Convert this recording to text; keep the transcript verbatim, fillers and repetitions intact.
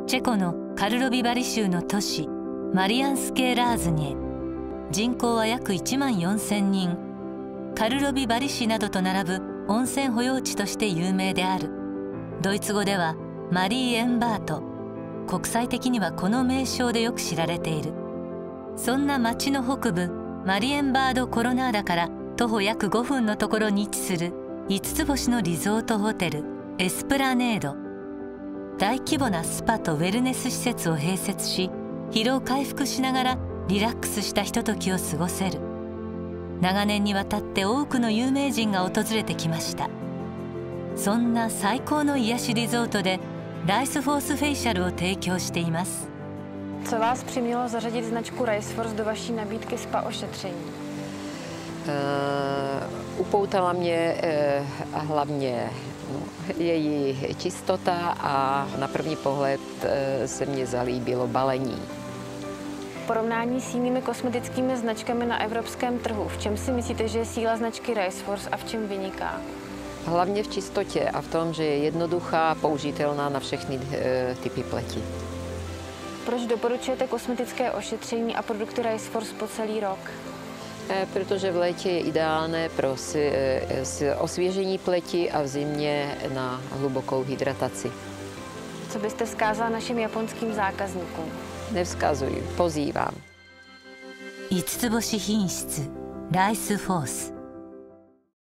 チェコのカルロビバリ州の都市マリアンスケー・ラーズニエ。人口は約いちまんよんせんにん。カルロビバリ市などと並ぶ温泉保養地として有名である。ドイツ語ではマリーエンバート。国際的にはこの名称でよく知られている。そんな町の北部マリエンバード・コロナーダから徒歩約ごふんのところに位置するいつつ星のリゾートホテルエスプラネード。大規模なスパとウェルネス施設を併設し、疲労回復しながらリラックスしたひとときを過ごせる。長年にわたって多くの有名人が訪れてきました。そんな最高の癒しリゾートでライスフォースフェイシャルを提供しています。 Co vás přimělo zařadit značku Riceforce do vaší nabídky spa ošetření? Uh, upoutala mě uh, hlavně její čistota a na první pohled uh, se mně zalíbilo balení. V porovnání s jinými kosmetickými značkami na evropském trhu, v čem si myslíte, že je síla značky Riceforce a v čem vyniká? Hlavně v čistotě a v tom, že je jednoduchá, použitelná na všechny uh, typy pleti. Proč doporučujete kosmetické ošetření a produkty Riceforce po celý rok? Protože v létě je ideálné pro osvěžení pleti a v zimě na hlubokou hydrataci. Co byste vzkázala našim japonským zákazníkům? Nevzkazuji, pozývám. 五つ星品質ライスフォース。